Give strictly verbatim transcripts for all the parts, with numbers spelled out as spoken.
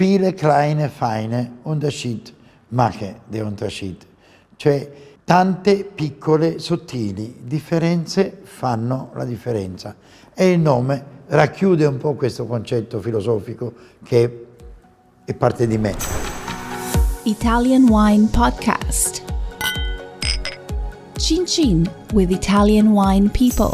viele kleine, feine Unterschied mache der Unterschied. Cioè, tante piccole, sottili differenze fanno la differenza. E il nome racchiude un po' questo concetto filosofico che è parte di me. Italian Wine Podcast. Chin Chin with Italian Wine People.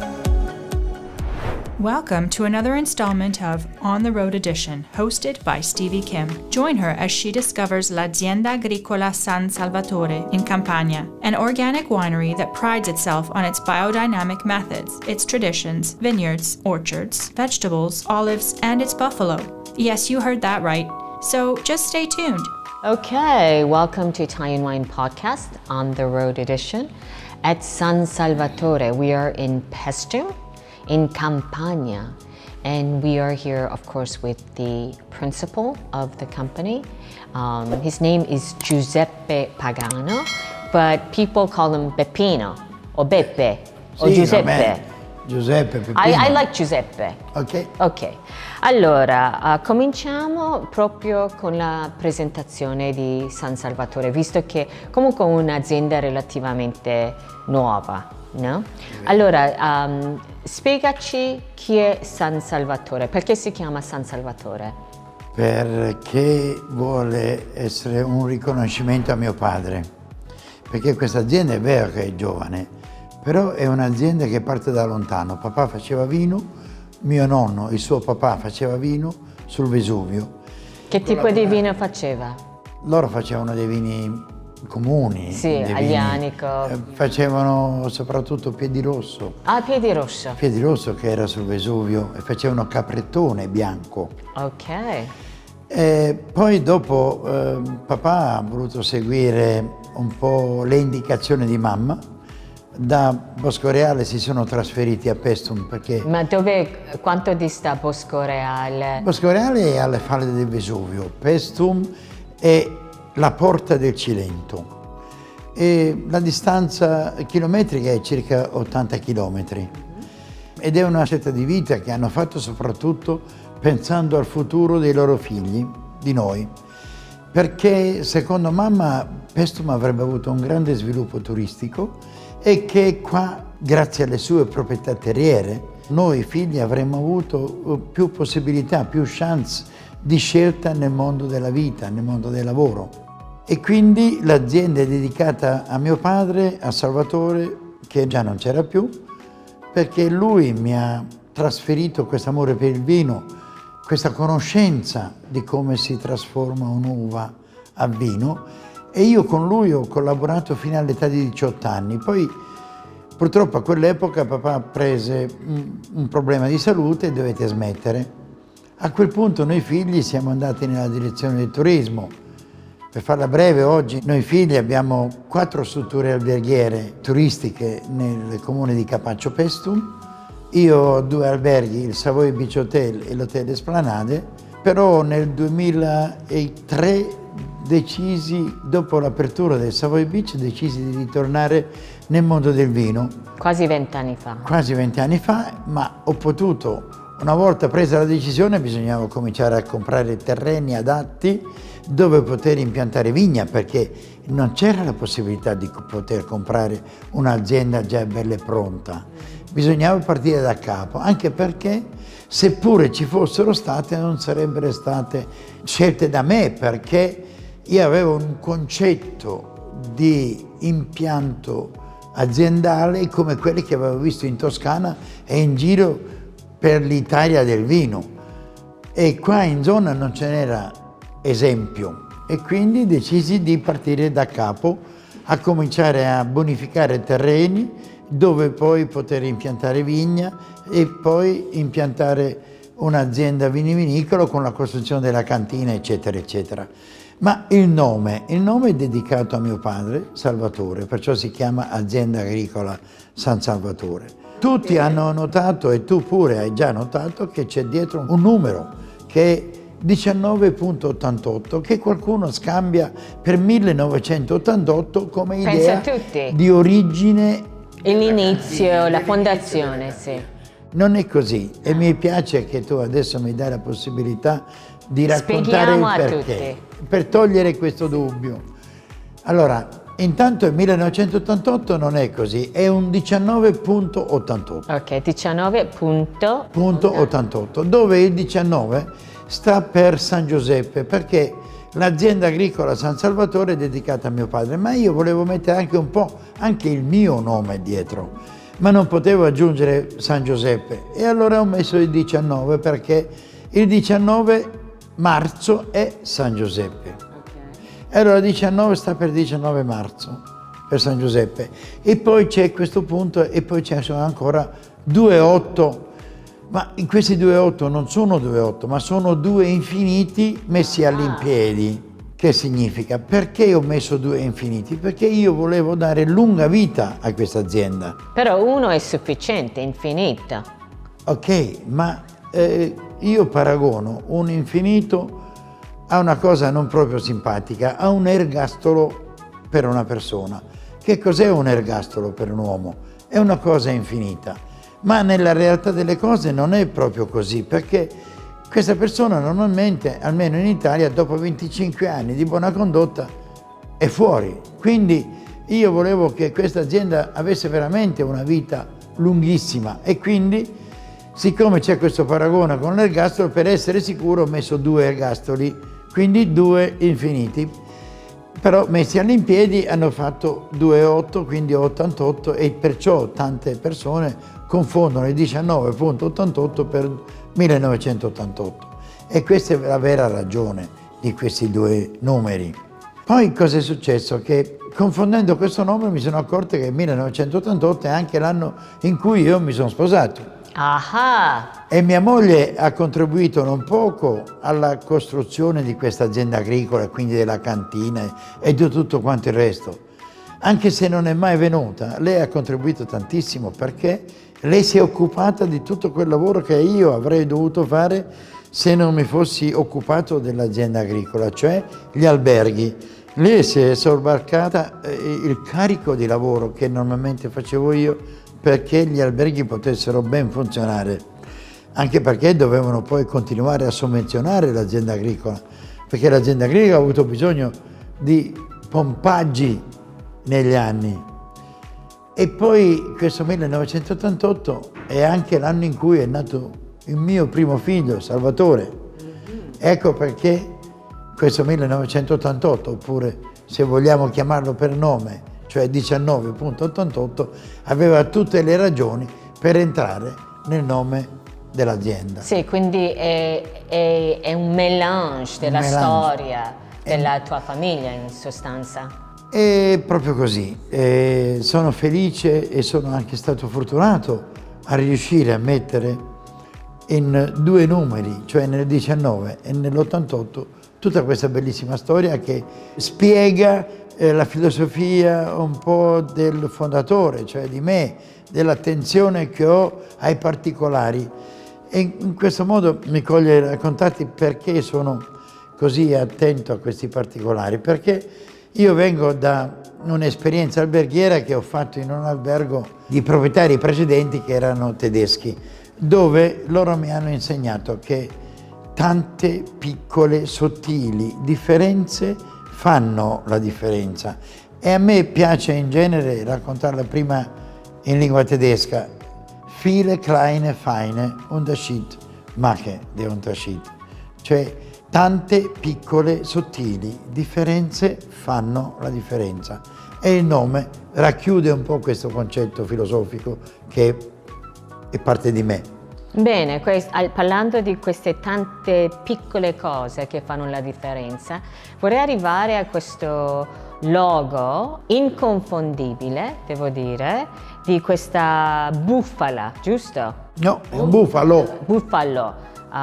Welcome to another installment of On the Road Edition, hosted by Stevie Kim. Join her as she discovers L'Azienda Agricola San Salvatore in Campania, an organic winery that prides itself on its biodynamic methods, its traditions, vineyards, orchards, vegetables, olives, and its buffalo. Yes, you heard that right. So just stay tuned. Okay, welcome to Italian Wine Podcast On the Road Edition at San Salvatore. We are in Paestum, in Campania, and we are here, of course, with the principal of the company. Um, his name is Giuseppe Pagano, but people call him Peppino or Beppe or Sì, Giuseppe. Giuseppe, Peppino. I, I like Giuseppe. Ok. Ok, allora uh, cominciamo proprio con la presentazione di San Salvatore, visto che comunque è un'azienda relativamente nuova, no? Allora, um, spiegaci chi è San Salvatore, perché si chiama San Salvatore? Perché vuole essere un riconoscimento a mio padre, perché questa azienda è vero che è giovane, però è un'azienda che parte da lontano. Papà faceva vino, mio nonno, il suo papà faceva vino sul Vesuvio. Che tipo di vino faceva? Loro facevano dei vini comuni. Sì, aglianico. Eh, facevano soprattutto Piedirosso. Ah, Piedirosso. Piedirosso che era sul Vesuvio, e facevano Caprettone bianco. Ok. E poi dopo eh, papà ha voluto seguire un po' le indicazioni di mamma. Da Boscoreale si sono trasferiti a Paestum perché... Ma dove, quanto dista Boscoreale? Boscoreale è alle falde del Vesuvio, Paestum è la porta del Cilento e la distanza chilometrica è circa ottanta chilometri ed è una scelta di vita che hanno fatto soprattutto pensando al futuro dei loro figli, di noi, perché secondo mamma Paestum avrebbe avuto un grande sviluppo turistico e che qua, grazie alle sue proprietà terriere, noi figli avremmo avuto più possibilità, più chance di scelta nel mondo della vita, nel mondo del lavoro. E quindi l'azienda è dedicata a mio padre, a Salvatore, che già non c'era più, perché lui mi ha trasferito questo amore per il vino, questa conoscenza di come si trasforma un'uva a vino, e io con lui ho collaborato fino all'età di diciotto anni. Poi purtroppo a quell'epoca papà prese un, un problema di salute e dovette smettere. A quel punto noi figli siamo andati nella direzione del turismo. Per farla breve, oggi noi figli abbiamo quattro strutture alberghiere turistiche nel comune di Capaccio Paestum. Io ho due alberghi, il Savoy Beach Hotel e l'Hotel Esplanade, però nel duemilatré decisi, dopo l'apertura del Savoy Beach, decisi di ritornare nel mondo del vino. Quasi vent'anni fa. Quasi vent'anni fa, ma ho potuto, una volta presa la decisione, bisognava cominciare a comprare terreni adatti dove poter impiantare vigna, perché non c'era la possibilità di poter comprare un'azienda già bella e pronta. Bisognava partire da capo, anche perché seppure ci fossero state, non sarebbero state scelte da me, perché io avevo un concetto di impianto aziendale come quelli che avevo visto in Toscana e in giro per l'Italia del vino. E qua in zona non ce n'era esempio. E quindi decisi di partire da capo, a cominciare a bonificare terreni dove poi poter impiantare vigna e poi impiantare un'azienda vinivinicolo con la costruzione della cantina, eccetera, eccetera. Ma il nome, il nome è dedicato a mio padre, Salvatore, perciò si chiama Azienda Agricola San Salvatore. Tutti hanno notato, e tu pure hai già notato, che c'è dietro un numero che è diciannove virgola ottantotto, che qualcuno scambia per millenovecentottantotto come idea di origine. L'inizio, la fondazione, sì. Non è così, e mi piace che tu adesso mi dai la possibilità di raccontare Spieghiamo il perché, a tutti. per togliere questo dubbio. Allora, intanto il millenovecentottantotto non è così, è un diciannove punto ottantotto. Ok, diciannove punto ottantotto, dove il diciannove sta per San Giuseppe, perché l'azienda agricola San Salvatore è dedicata a mio padre, ma io volevo mettere anche un po' anche il mio nome dietro, ma non potevo aggiungere San Giuseppe e allora ho messo il diciannove, perché il diciannove marzo è San Giuseppe. E allora diciannove sta per diciannove marzo, per San Giuseppe. E poi c'è questo punto e poi ci sono ancora due otto. Ma in questi due otto non sono due otto, ma sono due infiniti messi all'impiedi. Che significa? Perché ho messo due infiniti? Perché io volevo dare lunga vita a questa azienda. Però uno è sufficiente, infinito. Ok, ma eh, io paragono un infinito a una cosa non proprio simpatica, a un ergastolo per una persona. Che cos'è un ergastolo per un uomo? È una cosa infinita. Ma nella realtà delle cose non è proprio così, perché questa persona normalmente, almeno in Italia, dopo venticinque anni di buona condotta, è fuori. Quindi io volevo che questa azienda avesse veramente una vita lunghissima e quindi, siccome c'è questo paragone con l'ergastolo, per essere sicuro ho messo due ergastoli, quindi due infiniti. Però messi all'impiedi hanno fatto due otto, quindi ottantotto, e perciò tante persone confondono il diciannove punto ottantotto per millenovecentottantotto. E questa è la vera ragione di questi due numeri. Poi cosa è successo? Che confondendo questo nome mi sono accorto che il millenovecentottantotto è anche l'anno in cui io mi sono sposato. Ah! E mia moglie ha contribuito non poco alla costruzione di questa azienda agricola, quindi della cantina e di tutto quanto il resto. Anche se non è mai venuta, lei ha contribuito tantissimo, perché lei si è occupata di tutto quel lavoro che io avrei dovuto fare se non mi fossi occupato dell'azienda agricola, cioè gli alberghi. Lei si è sobbarcata il carico di lavoro che normalmente facevo io, perché gli alberghi potessero ben funzionare, anche perché dovevano poi continuare a sovvenzionare l'azienda agricola, perché l'azienda agricola ha avuto bisogno di pompaggi negli anni. E poi questo millenovecentottantotto è anche l'anno in cui è nato il mio primo figlio, Salvatore. Ecco perché questo millenovecentottantotto, oppure se vogliamo chiamarlo per nome, cioè diciannove punto ottantotto, aveva tutte le ragioni per entrare nel nome dell'azienda. Sì, quindi è, è, è un mélange della un mélange. storia della tua famiglia, in sostanza. È proprio così. E sono felice e sono anche stato fortunato a riuscire a mettere in due numeri, cioè nel diciannove e nell'ottantotto, tutta questa bellissima storia che spiega la filosofia un po' del fondatore, cioè di me, dell'attenzione che ho ai particolari. E in questo modo mi coglie raccontarti perché sono così attento a questi particolari, perché io vengo da un'esperienza alberghiera che ho fatto in un albergo di proprietari precedenti che erano tedeschi, dove loro mi hanno insegnato che tante piccole, sottili differenze fanno la differenza. E a me piace in genere raccontarla prima in lingua tedesca. Viele kleine, feine Unterschied machen den Unterschied. Cioè, tante piccole, sottili differenze fanno la differenza. E il nome racchiude un po' questo concetto filosofico che è parte di me. Bene, parlando di queste tante piccole cose che fanno la differenza, vorrei arrivare a questo logo inconfondibile, devo dire, di questa bufala, giusto? No, è un bufalo. Bufalo.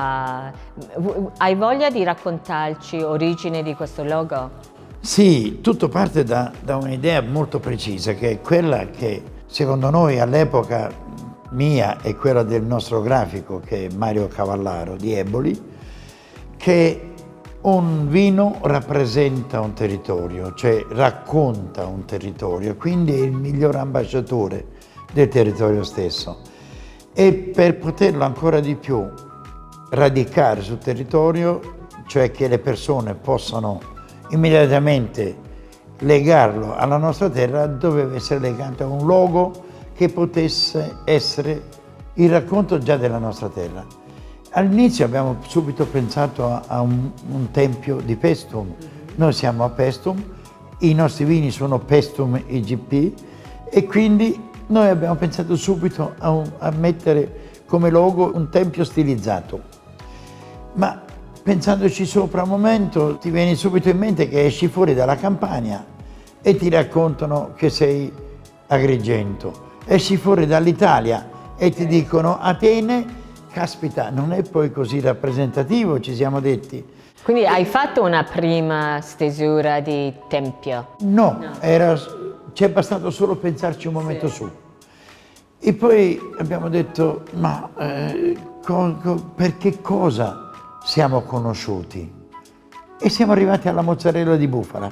Uh, hai voglia di raccontarci l'origine di questo logo? Sì, tutto parte da, da un'idea molto precisa, che è quella che secondo noi all'epoca mia e quella del nostro grafico, che è Mario Cavallaro di Eboli, che un vino rappresenta un territorio, cioè racconta un territorio, quindi è il miglior ambasciatore del territorio stesso. E per poterlo ancora di più radicare sul territorio cioè che le persone possano immediatamente legarlo alla nostra terra, doveva essere legato a un logo che potesse essere il racconto già della nostra terra. All'inizio abbiamo subito pensato a, a un, un tempio di Paestum. Noi siamo a Paestum, i nostri vini sono Paestum I G P e quindi noi abbiamo pensato subito a, un, a mettere come logo un tempio stilizzato. Ma pensandoci sopra un momento ti viene subito in mente che esci fuori dalla Campania e ti raccontano che sei Agrigento. Esci fuori dall'Italia e ti dicono Atene, caspita, non è poi così rappresentativo, ci siamo detti. Quindi hai fatto una prima stesura di tempio? No, no. Ci è bastato solo pensarci un momento sì. su. E poi abbiamo detto, ma eh, co, co, per che cosa siamo conosciuti? E siamo arrivati alla mozzarella di bufala.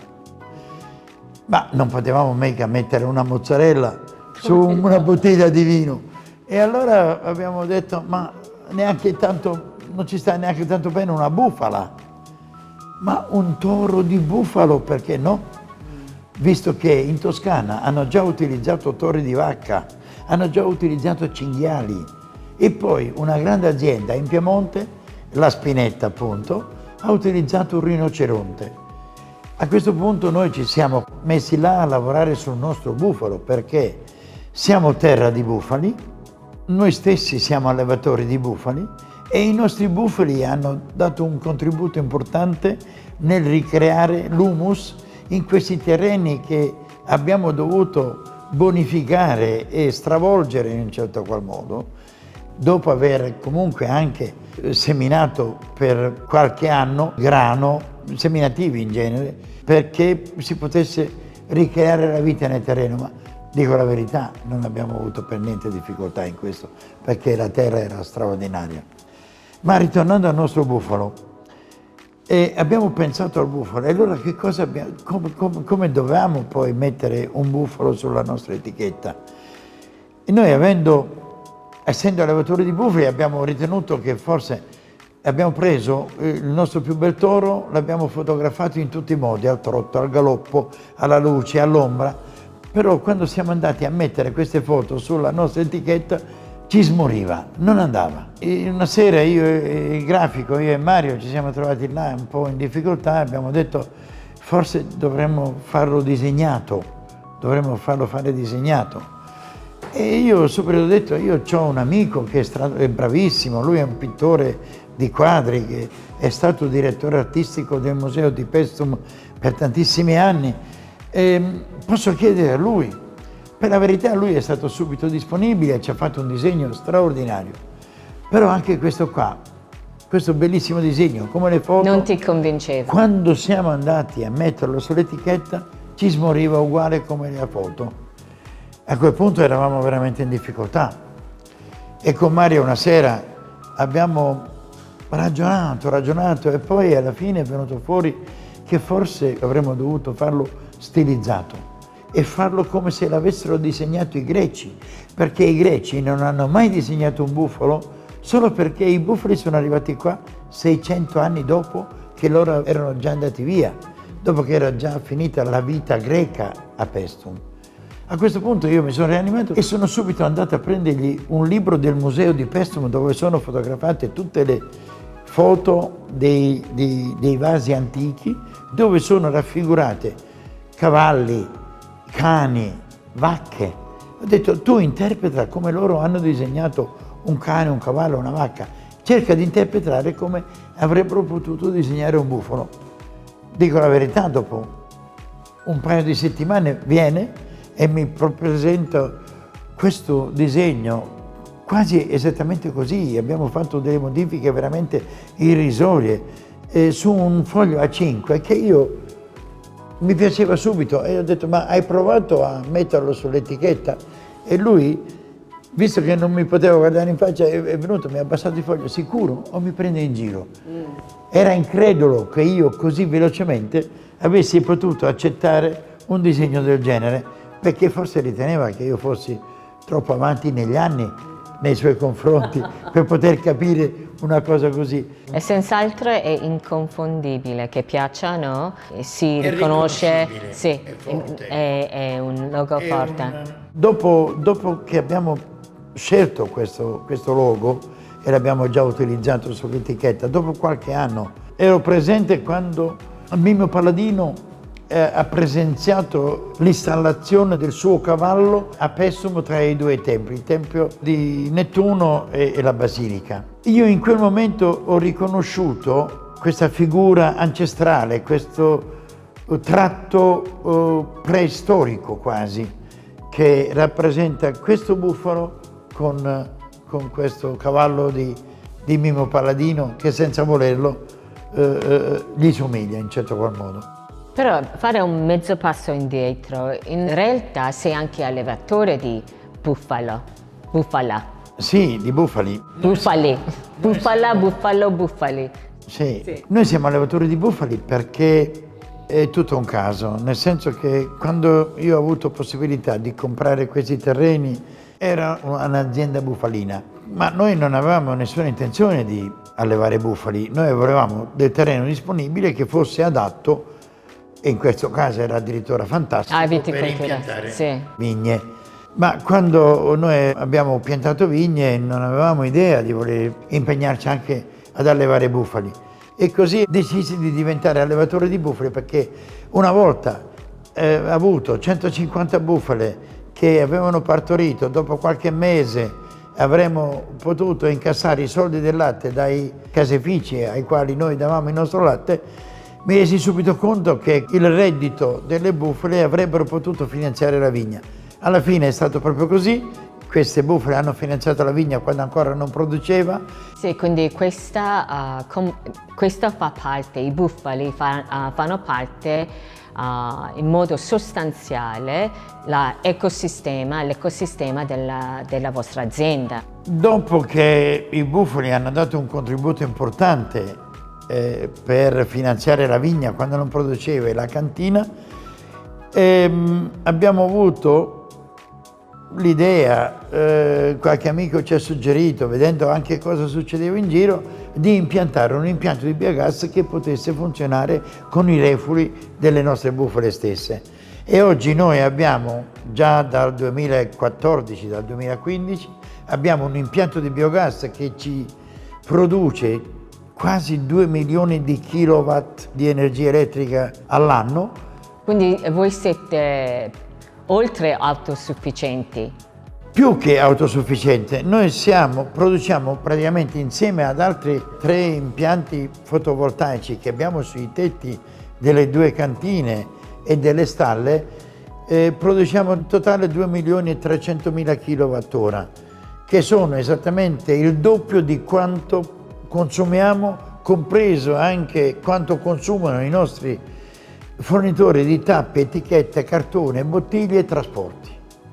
Ma non potevamo mica mettere una mozzarella su una bottiglia di vino. E allora abbiamo detto, ma neanche tanto, non ci sta neanche tanto bene una bufala, ma un toro di bufalo, perché no? Visto che in Toscana hanno già utilizzato tori di vacca, hanno già utilizzato cinghiali e poi una grande azienda in Piemonte, la Spinetta appunto, ha utilizzato un rinoceronte. A questo punto noi ci siamo messi là a lavorare sul nostro bufalo perché siamo terra di bufali, noi stessi siamo allevatori di bufali e i nostri bufali hanno dato un contributo importante nel ricreare l'humus in questi terreni che abbiamo dovuto bonificare e stravolgere in un certo qual modo, dopo aver comunque anche seminato per qualche anno grano, seminativi in genere, perché si potesse ricreare la vita nel terreno. Ma dico la verità, non abbiamo avuto per niente difficoltà in questo, perché la terra era straordinaria. Ma ritornando al nostro bufalo, eh, abbiamo pensato al bufalo, e allora che cosa abbiamo, come, come, come dovevamo poi mettere un bufalo sulla nostra etichetta? E noi avendo, essendo allevatori di bufali, abbiamo ritenuto che forse abbiamo preso il nostro più bel toro, l'abbiamo fotografato in tutti i modi, al trotto, al galoppo, alla luce, all'ombra, però quando siamo andati a mettere queste foto sulla nostra etichetta ci smoriva, non andava. E una sera io e il grafico, io e Mario ci siamo trovati là un po' in difficoltà e abbiamo detto forse dovremmo farlo disegnato, dovremmo farlo fare disegnato. E io subito ho detto, io ho un amico che è, è bravissimo, lui è un pittore di quadri, che è stato direttore artistico del Museo di Paestum per tantissimi anni, e posso chiedere a lui. Per la verità lui è stato subito disponibile e ci ha fatto un disegno straordinario. Però anche questo qua, questo bellissimo disegno, come le foto... Non ti convinceva? Quando siamo andati a metterlo sull'etichetta ci smoriva uguale come la foto. A quel punto eravamo veramente in difficoltà. E con Mario una sera abbiamo ragionato, ragionato e poi alla fine è venuto fuori che forse avremmo dovuto farlo stilizzato e farlo come se l'avessero disegnato i greci, perché i greci non hanno mai disegnato un bufalo solo perché i bufali sono arrivati qua seicento anni dopo che loro erano già andati via, dopo che era già finita la vita greca a Paestum. A questo punto io mi sono rianimato e sono subito andato a prendergli un libro del Museo di Paestum dove sono fotografate tutte le foto dei, dei, dei vasi antichi, dove sono raffigurate cavalli, cani, vacche. Ho detto, tu interpreta come loro hanno disegnato un cane, un cavallo, una vacca. Cerca di interpretare come avrebbero potuto disegnare un bufalo. Dico la verità, dopo un paio di settimane viene e mi presenta questo disegno quasi esattamente così. Abbiamo fatto delle modifiche veramente irrisorie eh, su un foglio A cinque che io mi piaceva subito e ho detto ma hai provato a metterlo sull'etichetta? E lui, visto che non mi poteva guardare in faccia, è venuto, mi ha abbassato il foglio, sicuro o mi prende in giro? Mm. Era incredulo che io così velocemente avessi potuto accettare un disegno del genere, perché forse riteneva che io fossi troppo avanti negli anni nei suoi confronti per poter capire una cosa così. E senz'altro è inconfondibile, che piaccia, no? Si È riconosce, riconoscibile, sì, è forte. è, è un logo È forte. un- dopo, dopo che abbiamo scelto questo, questo logo e l'abbiamo già utilizzato sull'etichetta, dopo qualche anno ero presente quando Mimmo Palladino eh, ha presenziato l'installazione del suo cavallo a Paestum tra i due templi, il tempio di Nettuno e, e la Basilica. Io in quel momento ho riconosciuto questa figura ancestrale, questo tratto eh, preistorico quasi, che rappresenta questo bufalo con, con questo cavallo di, di Mimmo Palladino che senza volerlo eh, eh, gli somiglia in certo qual modo. Però fare un mezzo passo indietro, in realtà sei anche allevatore di bufalo, bufala, Sì, di bufali. bufali, bufala, bufalo, bufali. Sì. Sì. Noi siamo allevatori di bufali perché è tutto un caso, nel senso che quando io ho avuto possibilità di comprare questi terreni era un'azienda bufalina, ma noi non avevamo nessuna intenzione di allevare bufali, noi volevamo del terreno disponibile che fosse adatto, e in questo caso era addirittura fantastico, Ah, per viticoltura, impiantare sì. vigne. Ma quando noi abbiamo piantato vigne non avevamo idea di voler impegnarci anche ad allevare bufali. E così decisi di diventare allevatore di bufali perché una volta eh, avuto centocinquanta bufale che avevano partorito, dopo qualche mese avremmo potuto incassare i soldi del latte dai caseifici ai quali noi davamo il nostro latte, mi resi subito conto che il reddito delle bufale avrebbero potuto finanziare la vigna. Alla fine è stato proprio così, queste bufale hanno finanziato la vigna quando ancora non produceva. Sì, quindi questa, uh, com- questa fa parte, i bufali fa- uh, fanno parte uh, in modo sostanziale l'ecosistema, l'ecosistema della, della vostra azienda. Dopo che i bufali hanno dato un contributo importante eh, per finanziare la vigna quando non produceva e la cantina, ehm, abbiamo avuto l'idea, eh, qualche amico ci ha suggerito, vedendo anche cosa succedeva in giro, di impiantare un impianto di biogas che potesse funzionare con i reflui delle nostre bufale stesse. E oggi noi abbiamo, già dal duemilaquattordici, dal duemilaquindici, abbiamo un impianto di biogas che ci produce quasi due milioni di kilowatt di energia elettrica all'anno. Quindi voi siete oltre autosufficienti. Più che autosufficiente, noi siamo, produciamo praticamente insieme ad altri tre impianti fotovoltaici che abbiamo sui tetti delle due cantine e delle stalle, eh, produciamo in totale due milioni e trecentomila kilowattora, che sono esattamente il doppio di quanto consumiamo, compreso anche quanto consumano i nostri fornitori di tappe, etichette, cartone, bottiglie e trasporti.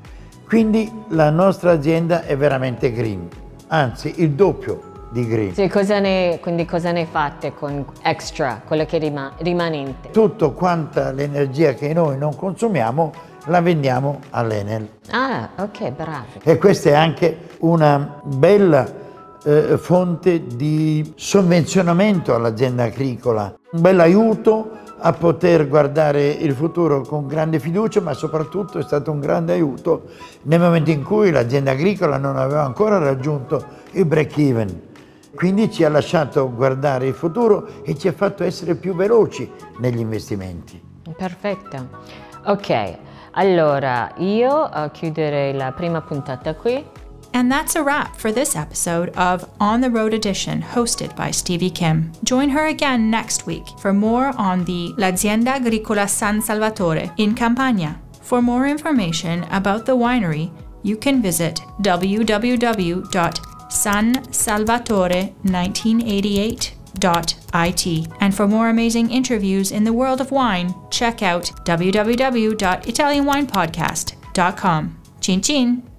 Quindi la nostra azienda è veramente green, anzi il doppio di green. Sì, cosa ne, quindi cosa ne fate con extra, quello che rima, rimanente? Tutto quanta l'energia che noi non consumiamo la vendiamo all'Enel. Ah, ok, bravi. E questa è anche una bella eh, fonte di sovvenzionamento all'azienda agricola, un bel aiuto a poter guardare il futuro con grande fiducia, ma soprattutto è stato un grande aiuto nel momento in cui l'azienda agricola non aveva ancora raggiunto il break-even. Quindi ci ha lasciato guardare il futuro e ci ha fatto essere più veloci negli investimenti. Perfetto. Ok, allora io uh, chiuderei la prima puntata qui. And that's a wrap for this episode of On the Road Edition, hosted by Stevie Kim. Join her again next week for more on the L'Azienda Agricola San Salvatore in Campania. For more information about the winery, you can visit w w w dot san salvatore nineteen eighty-eight dot I T. And for more amazing interviews in the world of wine, check out w w w dot italian wine podcast dot com. Cin cin!